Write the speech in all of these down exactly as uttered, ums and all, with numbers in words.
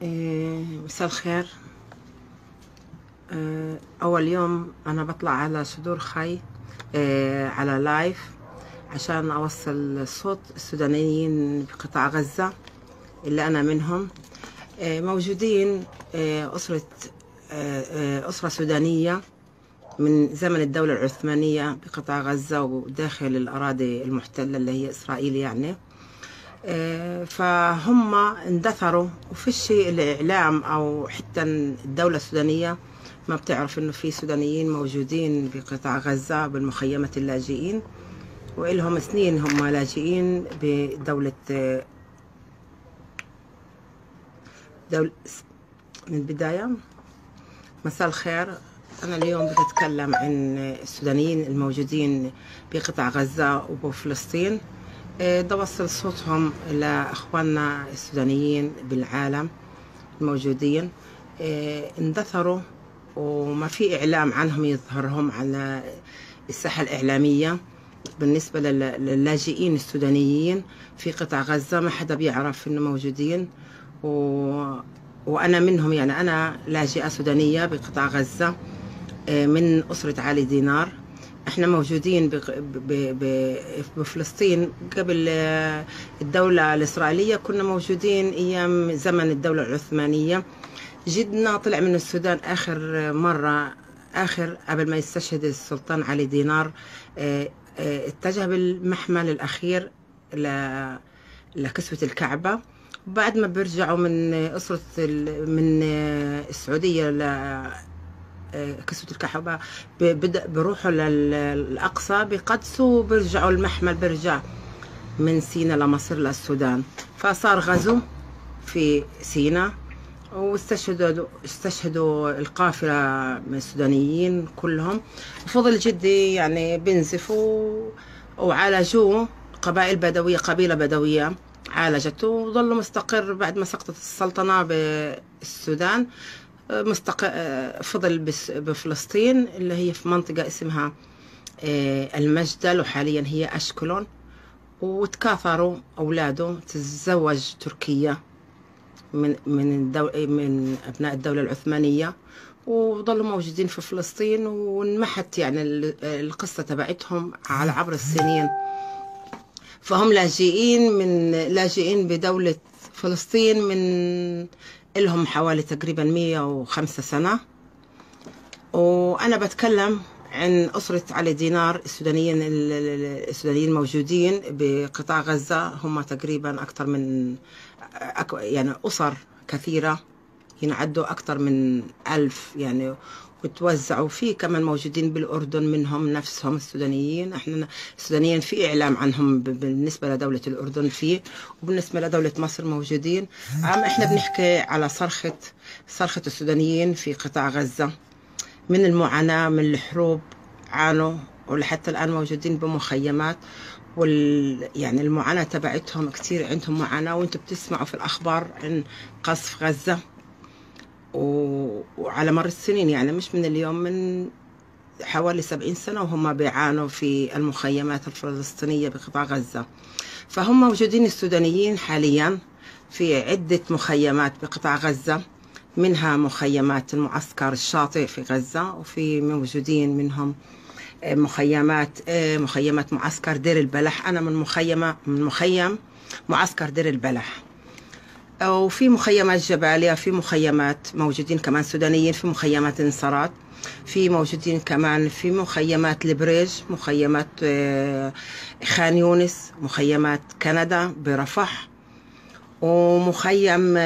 إيه، مساء الخير. إيه، أول يوم أنا بطلع على صدور خي إيه، على لايف عشان أوصل صوت السودانيين بقطاع غزة اللي أنا منهم. إيه، موجودين إيه، أسرة إيه، أسرة سودانية من زمن الدولة العثمانية بقطاع غزة وداخل الأراضي المحتلة اللي هي إسرائيل يعني. فهم اندثروا وفيش الإعلام أو حتى الدولة السودانية ما بتعرف إنه في سودانيين موجودين بقطاع غزة بالمخيمات اللاجئين، وإلهم سنين هم لاجئين بدولة دولة من البداية. مساء الخير. أنا اليوم بتكلم عن السودانيين الموجودين بقطاع غزة وبفلسطين. ده وصل صوتهم لأخواننا السودانيين بالعالم الموجودين. اندثروا وما في إعلام عنهم يظهرهم على الساحة الإعلامية. بالنسبة للاجئين السودانيين في قطاع غزة ما حدا بيعرف إنه موجودين، و... وأنا منهم، يعني أنا لاجئة سودانية بقطاع غزة من أسرة علي دينار. احنا موجودين بفلسطين قبل الدولة الإسرائيلية، كنا موجودين أيام زمن الدولة العثمانية. جدنا طلع من السودان آخر مرة، آخر قبل ما يستشهد السلطان علي دينار، اتجه بالمحمل الأخير لكسوة الكعبة. بعد ما بيرجعوا من أسرة من السعودية ل كسوة الكعبة بروحوا للأقصى بقدسوا وبرجعوا المحمل، برجع من سينا لمصر للسودان. فصار غزو في سينا واستشهدوا استشهدوا القافلة من السودانيين كلهم. فضل جدي يعني بنزفوا وعالجوه، قبائل بدوية قبيلة بدوية عالجته وظل مستقر. بعد ما سقطت السلطنة بالسودان مستق... فضل بفلسطين اللي هي في منطقة اسمها المجدل، وحاليا هي أشكلون. وتكاثروا أولاده، تتزوج تركيا من من الدو... من أبناء الدولة العثمانية، وظلوا موجودين في فلسطين. وانمحت يعني القصة تبعتهم على عبر السنين. فهم لاجئين من لاجئين بدولة فلسطين من لهم حوالي تقريبا مية وخمسة سنة. وأنا بتكلم عن أسرة علي دينار. السودانيين السودانيين الموجودين بقطاع غزة هم تقريبا أكثر من يعني أسر كثيرة، ينعدوا أكثر من ألف يعني، وتوزعوا فيه. كمان موجودين بالأردن منهم نفسهم السودانيين. احنا السودانيين في إعلام عنهم بالنسبة لدولة الأردن فيه، وبالنسبة لدولة مصر موجودين. عم احنا بنحكي على صرخة صرخة السودانيين في قطاع غزة من المعاناة، من الحروب عانوا، ولحتى الآن موجودين بمخيمات. وال يعني المعاناة تبعتهم كتير، عندهم معاناة، وانتم بتسمعوا في الأخبار عن قصف غزة وعلى مر السنين، يعني مش من اليوم، من حوالي سبعين سنة وهم بيعانوا في المخيمات الفلسطينية بقطاع غزة. فهم موجودين السودانيين حاليا في عدة مخيمات بقطاع غزة، منها مخيمات المعسكر الشاطئ في غزة، وفي موجودين منهم مخيمات مخيمات معسكر دير البلح. أنا من مخيمة من مخيم معسكر دير البلح. وفي مخيمات جبالية، في مخيمات موجودين كمان سودانيين في مخيمات انصارات، في موجودين كمان في مخيمات البريج، مخيمات خان يونس، مخيمات كندا برفح، ومخيم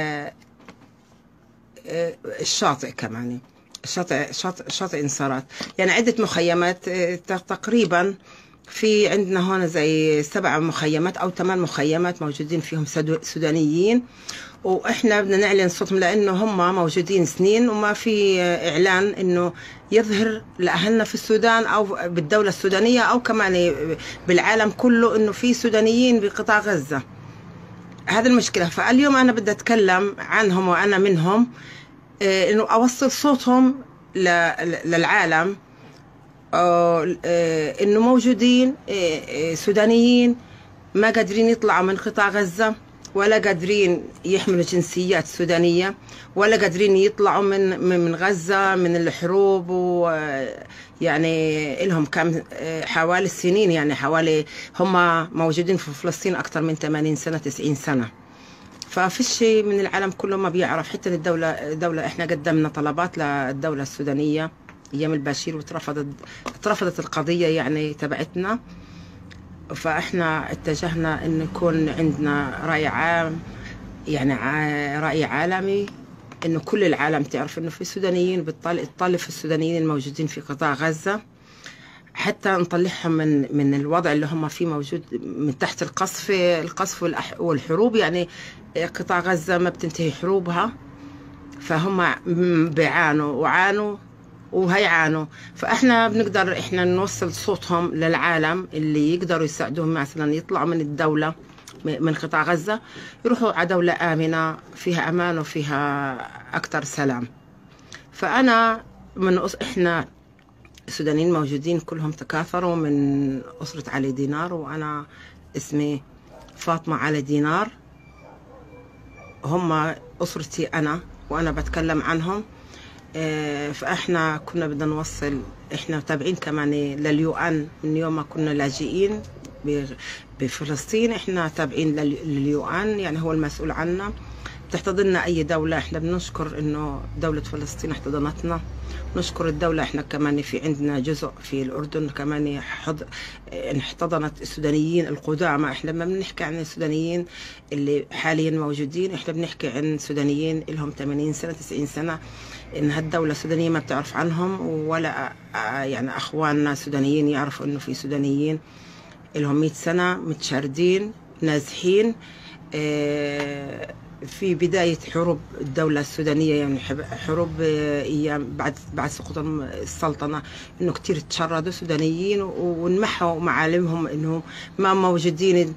الشاطئ كمان، شاطئ شاطئ شاطئ انصارات. يعني عدة مخيمات تقريبا. في عندنا هون زي سبع مخيمات أو ثمان مخيمات موجودين فيهم سودانيين، وإحنا بدنا نعلن صوتهم لأنه هم موجودين سنين وما في إعلان إنه يظهر لأهلنا في السودان أو بالدولة السودانية أو كمان بالعالم كله إنه في سودانيين بقطاع غزة. هذا المشكلة. فاليوم أنا بدي أتكلم عنهم وأنا منهم، إنه أوصل صوتهم للعالم، إنه موجودين سودانيين ما قادرين يطلعوا من قطاع غزة ولا قادرين يحملوا جنسيات سودانية، ولا قادرين يطلعوا من من غزة من الحروب. ويعني لهم كم حوالي السنين، يعني حوالي هم موجودين في فلسطين أكثر من ثمانين سنة تسعين سنة. ففي شيء من العالم كله ما بيعرف. حتى الدولة دولة احنا قدمنا طلبات للدولة السودانية ايام البشير واترفضت اترفضت القضية يعني تبعتنا. فاحنا اتجهنا ان يكون عندنا رأي عام، يعني رأي عالمي، انه كل العالم تعرف انه في سودانيين بتطالب في السودانيين الموجودين في قطاع غزة، حتى نطلعهم من من الوضع اللي هم فيه موجود من تحت القصف القصف والحروب. يعني قطاع غزة ما بتنتهي حروبها، فهم بيعانوا وعانوا وهيعانوا. فاحنا بنقدر احنا نوصل صوتهم للعالم اللي يقدروا يساعدوهم، مثلا يطلعوا من الدولة من قطاع غزة، يروحوا على دولة آمنة فيها أمان وفيها أكتر سلام. فأنا من أص... احنا السودانيين موجودين كلهم تكاثروا من أسرة علي دينار، وأنا اسمي فاطمة علي دينار. هم أسرتي أنا وأنا بتكلم عنهم. فإحنا كنا بدنا نوصل، إحنا تابعين كمان لليو أن من يوم ما كنا لاجئين بفلسطين. إحنا تابعين لليو أن، يعني هو المسؤول عنا، بتحتضننا أي دولة. إحنا بنشكر إنه دولة فلسطين احتضنتنا، نشكر الدولة. إحنا كمان في عندنا جزء في الأردن كمان حض... احتضنت السودانيين القدامى. إحنا لما بنحكي عن السودانيين اللي حاليا موجودين، إحنا بنحكي عن سودانيين لهم ثمانين سنة تسعين سنة، إن هالدولة السودانية ما بتعرف عنهم، ولا يعني أخواننا سودانيين يعرفوا إنه في سودانيين لهم مئة سنة متشردين نازحين. اه في بداية حروب الدولة السودانية، يعني حروب أيام بعد بعد سقوط السلطنة، إنه كتير تشردوا سودانيين ونمحوا معالمهم، إنه ما موجودين،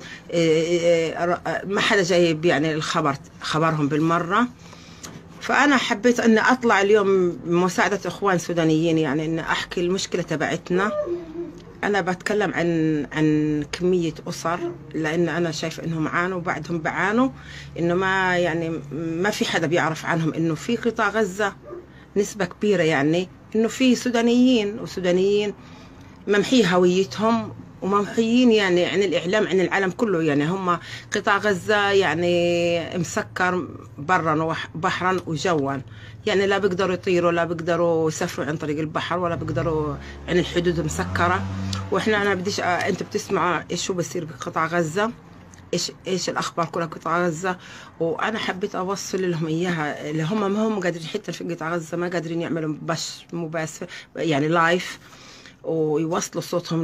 ما حدا جايب يعني الخبر خبرهم بالمرة. فأنا حبيت أن أطلع اليوم بمساعدة إخوان سودانيين، يعني أن أحكي المشكلة تبعتنا. أنا بتكلم عن عن كمية أسر، لأن أنا شايفة إنهم عانوا وبعدهم بعانوا، إنه ما يعني ما في حدا بيعرف عنهم إنه في قطاع غزة نسبة كبيرة، يعني إنه في سودانيين وسودانيين ممحي هويتهم وممحيين يعني عن الإعلام عن العالم كله. يعني هم قطاع غزة يعني مسكر برا وبحرا وجوا، يعني لا بيقدروا يطيروا، لا بيقدروا يسافروا عن طريق البحر، ولا بيقدروا عن الحدود مسكرة. واحنا انا بديش انت بتسمعوا ايش شو بصير بقطاع غزة، ايش ايش الاخبار كلها بقطاع غزة. وانا حبيت اوصل لهم اياها، اللي هم ما هم قادرين حتى في قطاع غزة ما قادرين يعملوا بش مباشر يعني لايف ويوصلوا صوتهم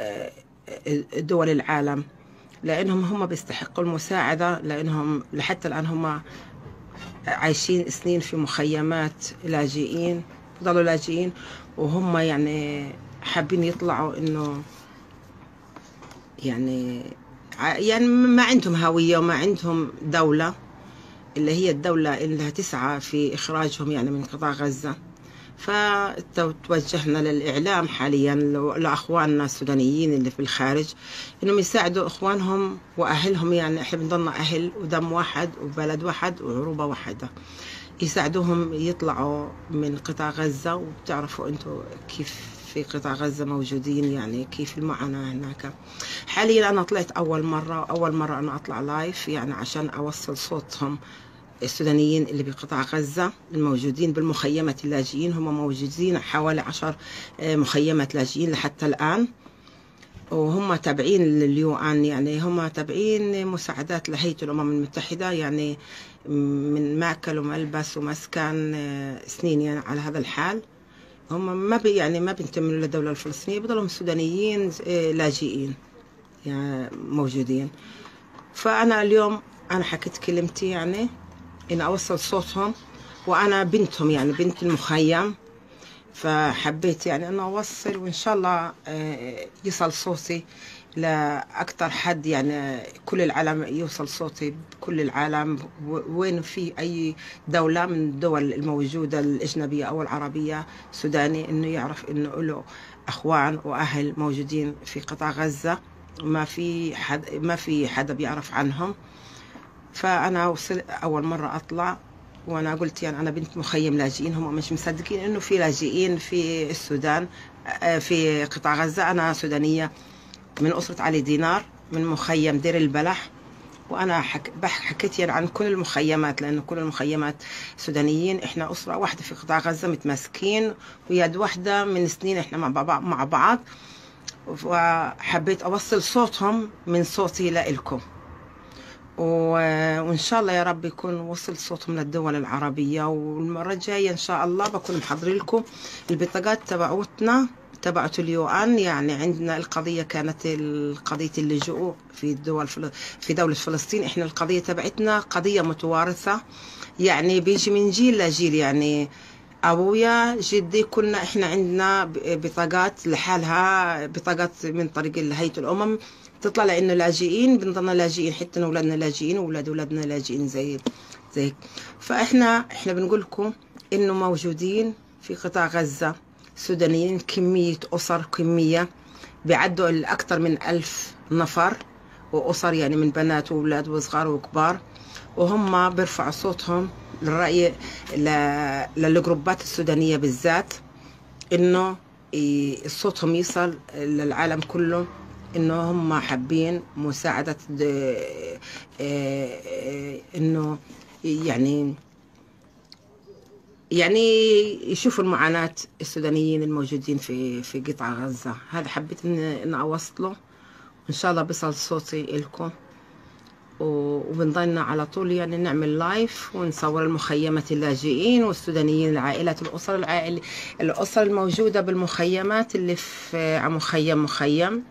لدول العالم، لانهم هم بيستحقوا المساعدة، لانهم لحتى الان هم عايشين سنين في مخيمات لاجئين، ضلوا لاجئين، وهم يعني حابين يطلعوا انه يعني يعني ما عندهم هوية وما عندهم دولة اللي هي الدولة اللي تسعى في إخراجهم يعني من قطاع غزة. فتوجهنا للإعلام حاليا لأخواننا السودانيين اللي في الخارج، إنهم يساعدوا إخوانهم وأهلهم. يعني إحنا بنضلنا أهل ودم واحد وبلد واحد وعروبة واحدة، يساعدوهم يطلعوا من قطاع غزة. وبتعرفوا أنتوا كيف في قطاع غزة موجودين، يعني كيف المعاناة هناك. حاليا أنا طلعت أول مرة أول مرة أنا أطلع لايف، يعني عشان أوصل صوتهم السودانيين اللي بقطاع غزة الموجودين بالمخيمات اللاجئين. هم موجودين حوالي عشر مخيمات لاجئين لحتى الآن، وهم تابعين لليو أن، يعني هم تابعين مساعدات لهيئة الأمم المتحدة، يعني من مأكل وملبس ومسكن سنين يعني على هذا الحال. هم ما بي يعني ما بينتموا للدولة الفلسطينية، بضلهم سودانيين لاجئين يعني موجودين. فأنا اليوم أنا حكيت كلمتي، يعني إن أوصل صوتهم، وأنا بنتهم يعني بنت المخيم. فحبيت يعني أنه أوصل، وإن شاء الله يصل صوتي لأكثر حد، يعني كل العالم يوصل صوتي بكل العالم، وين في أي دولة من الدول الموجودة الأجنبية أو العربية سوداني، إنه يعرف إنه له أخوان وأهل موجودين في قطاع غزة، ما في حد ما في حدا بيعرف عنهم. فانا وصل اول مره اطلع، وانا قلت يعني انا بنت مخيم لاجئين، هم مش مصدقين انه في لاجئين في السودان، آه، في قطاع غزه. انا سودانيه من اسره علي دينار من مخيم دير البلح. وانا حك... بح- حكيت يعني عن كل المخيمات، لانه كل المخيمات سودانيين، احنا اسره واحده في قطاع غزه متماسكين ويد واحده من سنين، احنا مع بعض مع بعض. وحبيت اوصل صوتهم من صوتي لإلكم، و- وإن شاء الله يا رب يكون وصل صوتهم للدول العربية. والمرة الجاية إن شاء الله بكون محضر لكم البطاقات تبعوتنا تبعت اليوان. يعني عندنا القضية كانت قضية اللجوء في الدول فل- في دولة فلسطين. إحنا القضية تبعتنا قضية متوارثة، يعني بيجي من جيل لجيل. يعني أبويا جدي كنا إحنا عندنا ب- بطاقات لحالها، بطاقات من طريق هيئة الأمم تطلع لانه لاجئين، بنضلنا لاجئين، حتى اولادنا لاجئين واولاد اولادنا لاجئين زي زي فاحنا احنا بنقول لكم انه موجودين في قطاع غزه سودانيين، كميه اسر، كميه بيعدوا الاكثر من ألف نفر، واسر يعني من بنات واولاد وصغار وكبار. وهم بيرفعوا صوتهم للرأي ل- للجروبات السودانية بالذات، انه ي- صوتهم يصل للعالم كله، انه هم حابين مساعدة د- آه، آه، انه يعني يعني يشوفوا المعاناة السودانيين الموجودين في في قطاع غزة. هذا حبيت ان ان اوصله، ان شاء الله بيصل صوتي لكم. وبنضلنا على طول يعني نعمل لايف ونصور المخيمات اللاجئين والسودانيين، العائلات، الأسر العائل الأسر الموجودة بالمخيمات اللي في مخيم مخيم،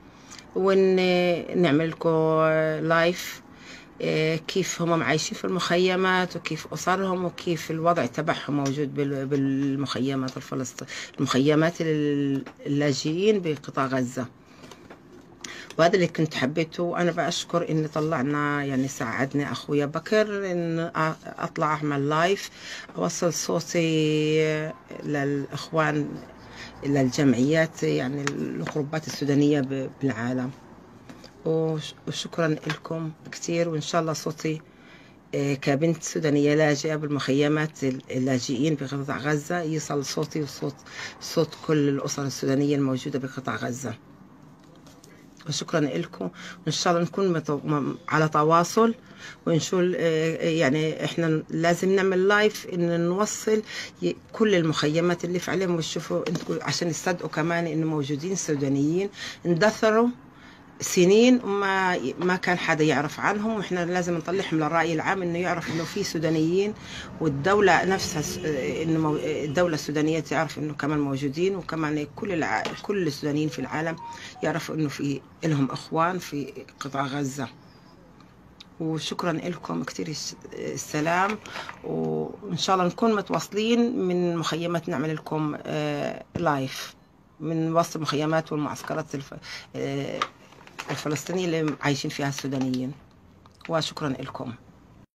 ونعمل لكم لايف آه، كيف هم عايشين في المخيمات، وكيف أسرهم، وكيف الوضع تبعهم موجود بال- بالمخيمات الفلسطينية، المخيمات اللاجئين بقطاع غزة. وهذا اللي كنت حبيته. وأنا بأشكر إن طلعنا، يعني ساعدني أخويا بكر إن أطلع أعمل لايف أوصل صوتي للإخوان، للجمعيات، يعني الجروبات السودانية ب- بالعالم. وش- وشكرا لكم كتير. وإن شاء الله صوتي آه، كبنت سودانية لاجئة بالمخيمات اللاجئين بقطاع غزة يصل صوتي وصوت صوت كل الأسر السودانية الموجودة بقطاع غزة. وشكرا لكم، وإن شاء الله نكون متو... م- على تواصل. ونشوف يعني إحنا لازم نعمل لايف إن نوصل ي- كل المخيمات اللي في عليهم، ويشوفوا انتوا عشان يصدقوا كمان إنه موجودين سودانيين اندثروا سنين وما ما كان حدا يعرف عنهم. واحنا لازم نطلعهم للرأي العام انه يعرف انه في سودانيين، والدولة نفسها س- انه مو- الدولة السودانية تعرف انه كمان موجودين، وكمان كل الع... كل السودانيين في العالم يعرفوا انه في لهم اخوان في قطاع غزة. وشكرا لكم كثير، الس- السلام. وان شاء الله نكون متواصلين من مخيمات، نعمل لكم آه، لايف من وسط المخيمات والمعسكرات الف... آه، الفلسطينية اللي عايشين فيها السودانيين. وشكرا لكم.